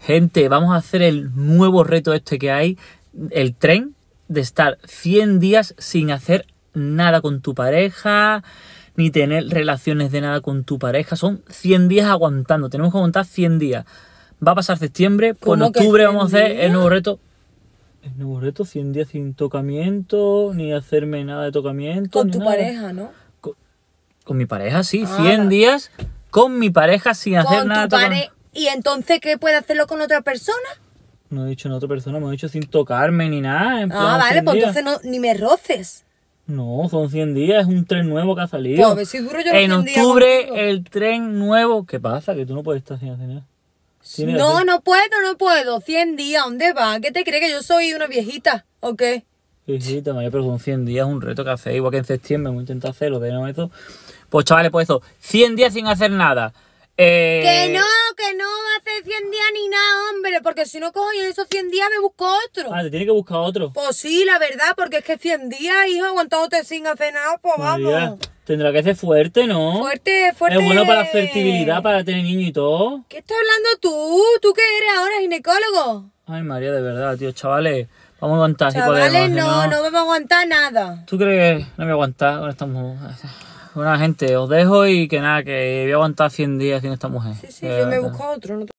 Gente, vamos a hacer el nuevo reto este que hay, el tren, de estar 100 días sin hacer nada con tu pareja, ni tener relaciones de nada con tu pareja. Son 100 días aguantando, tenemos que aguantar 100 días. Va a pasar septiembre, pues en octubre vamos a hacer el nuevo reto. El nuevo reto, 100 días sin tocamiento, ni hacerme nada de tocamiento. Con tu pareja, ¿no? Con mi pareja, sí, 100 días con mi pareja sin hacer nada de tocamiento. ¿Y entonces qué puede hacerlo con otra persona? No he dicho en otra persona, me he dicho sin tocarme ni nada. En plan, vale, pues días. entonces no, ni me roces. No, son 100 días, es un tren nuevo que ha salido. Pues a ver si duro yo los 100 días. En octubre, el tren nuevo. ¿Qué pasa? Que tú no puedes estar sin hacer nada. No puedo. 100 días, ¿dónde va? ¿Qué te crees? ¿Que yo soy una viejita? ¿O qué? Viejita, María, pero son 100 días, un reto que hace. Igual que en septiembre hemos intentado hacerlo, de no eso. Pues chavales, pues eso, 100 días sin hacer nada. Que no hace 100 días ni nada, hombre, porque si no cojo yo esos 100 días me busco otro. Te tiene que buscar otro. Pues sí, la verdad, porque es que 100 días, hijo, aguantándote sin hacer nada, pues María, vamos. Tendrá que ser fuerte, ¿no? Fuerte. Es bueno para la fertilidad, para tener niño y todo. ¿Qué estás hablando tú? ¿Tú qué eres ahora, ginecólogo? Ay, María, de verdad, tío, chavales, vamos a aguantar si podemos. podemos. No vamos a aguantar nada. ¿Tú crees que no voy a aguantar con esta mujer? Bueno, gente, os dejo y que nada, que voy a aguantar 100 días sin esta mujer. Sí, yo me he buscado otro, no